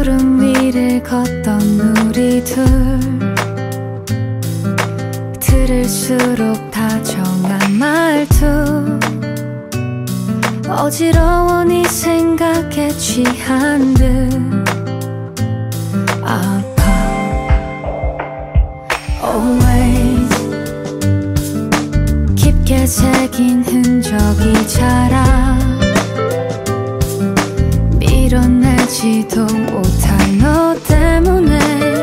구름 위를 걷던 우리 둘 들을수록 다정한 말투 어지러워 네 생각에 취한 듯 아파 Always 깊게 새긴 흔적이 자라 밀어내지도 못한 너 때문에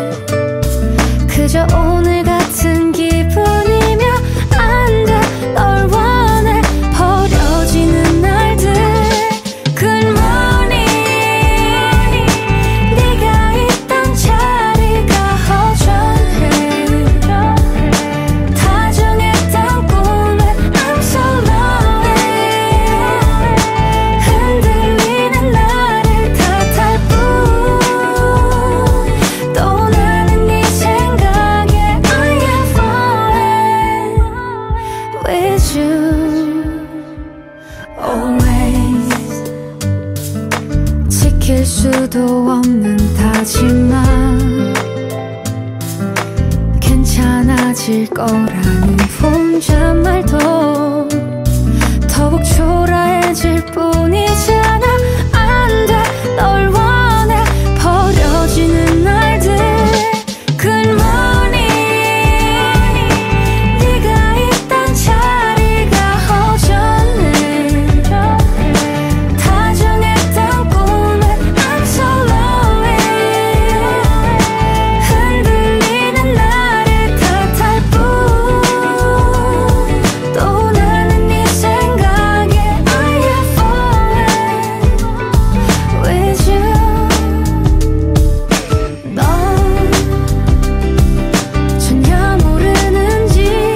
그저 오늘 같은 기분이면 안 돼 널 원해 버려지는 날들 Good morning 네가 있던 자리가 허전해 다정했던 꿈에 I'm so lonely 흔들리는 나를 탓할 뿐 또 나는 네 생각에 I am falling with you Always 지킬 수도 없는 다짐만 괜찮아질 거라는 혼잣말도 더욱 초라해질 뿐이잖아 안 돼 널 원해 버려지는 날들 Good morning 네가 있던 자리가 허전해 다정했던 꿈에 I'm so lonely 흔들리는 나를 탓할 뿐 또 나는 네 생각에 I am falling with you 넌 전혀 모르는지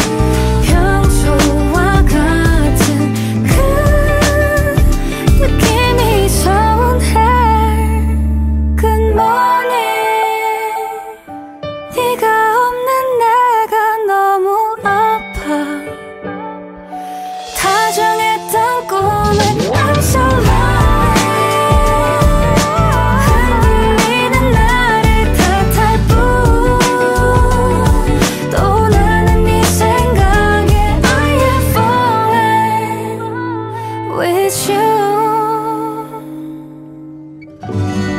평소와 같은 그 느낌이 서운해 Good morning 네가 없는 내가 너무 아파 다정했던 꿈에 I'm so lonely 흔들리는 나를 탓할 뿐 또 나는 네 생각에 I am falling with you